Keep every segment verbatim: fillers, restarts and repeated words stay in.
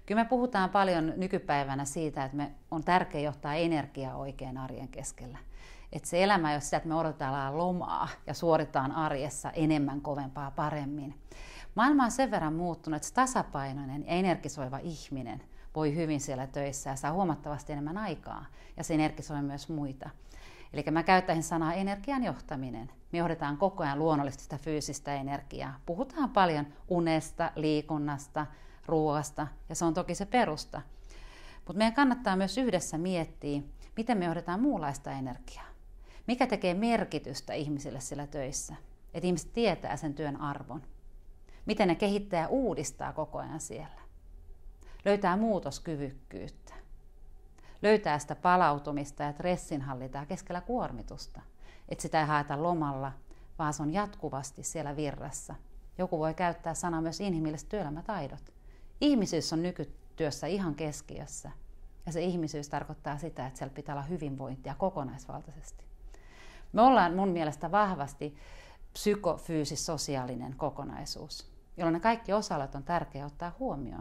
Kyllä me puhutaan paljon nykypäivänä siitä, että me on tärkeää johtaa energiaa oikein arjen keskellä. Että se elämä, jos sitä, että me odotellaan lomaa ja suoritaan arjessa enemmän, kovempaa, paremmin. Maailma on sen verran muuttunut, että tasapainoinen ja energisoiva ihminen voi hyvin siellä töissä ja saa huomattavasti enemmän aikaa. Ja se energisoi myös muita. Eli mä käyttäisin sanaa energian johtaminen. Me johdetaan koko ajan luonnollisesti sitä fyysistä energiaa. Puhutaan paljon unesta, liikunnasta, ruoasta ja se on toki se perusta. Mutta meidän kannattaa myös yhdessä miettiä, miten me johdetaan muunlaista energiaa. Mikä tekee merkitystä ihmisille siellä töissä? Että ihmiset tietää sen työn arvon. Miten ne kehittää ja uudistaa koko ajan siellä. Löytää muutoskyvykkyyttä. Löytää sitä palautumista ja stressinhallintaa keskellä kuormitusta. Että sitä ei haeta lomalla, vaan se on jatkuvasti siellä virrassa. Joku voi käyttää sanaa myös inhimilliset työelämätaidot. Ihmisyys on nykytyössä ihan keskiössä. Ja se ihmisyys tarkoittaa sitä, että siellä pitää olla hyvinvointia kokonaisvaltaisesti. Me ollaan mun mielestä vahvasti psykofyysis-sosiaalinen kokonaisuus, jolloin ne kaikki osa-alueet on tärkeää ottaa huomioon.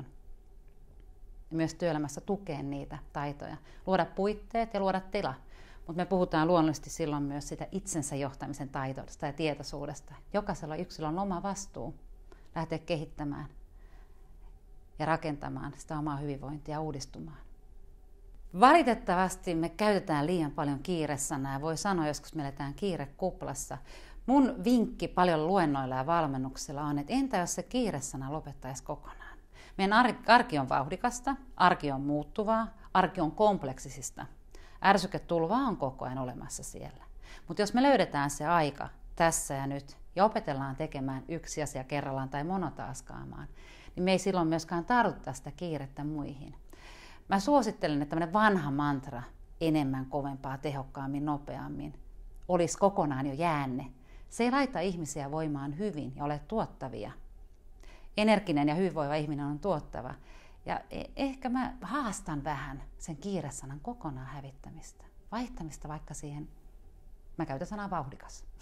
Ja myös työelämässä tukea niitä taitoja, luoda puitteet ja luoda tila. Mutta me puhutaan luonnollisesti silloin myös sitä itsensä johtamisen taitoista ja tietoisuudesta. Jokaisella yksilöllä on oma vastuu lähteä kehittämään ja rakentamaan sitä omaa hyvinvointia ja uudistumaan. Valitettavasti me käytetään liian paljon kiiresanaa ja voi sanoa joskus me eletään kiirekuplassa. Mun vinkki paljon luennoilla ja valmennuksilla on, että entä jos se kiiresana lopettaisi kokonaan? Meidän arki on vauhdikasta, arki on muuttuvaa, arki on kompleksisista. Ärsyketulvaa on koko ajan olemassa siellä. Mutta jos me löydetään se aika tässä ja nyt ja opetellaan tekemään yksi asia kerrallaan tai monotaaskaamaan, niin me ei silloin myöskään tarvita sitä kiirettä muihin. Mä suosittelen, että tämmöinen vanha mantra, enemmän, kovempaa, tehokkaammin, nopeammin, olisi kokonaan jo jäänne. Se ei laita ihmisiä voimaan hyvin ja ole tuottavia. Energinen ja hyvinvoiva ihminen on tuottava. Ja ehkä mä haastan vähän sen kiiresanan kokonaan hävittämistä. Vaihtamista vaikka siihen, mä käytän sanaa vauhdikas.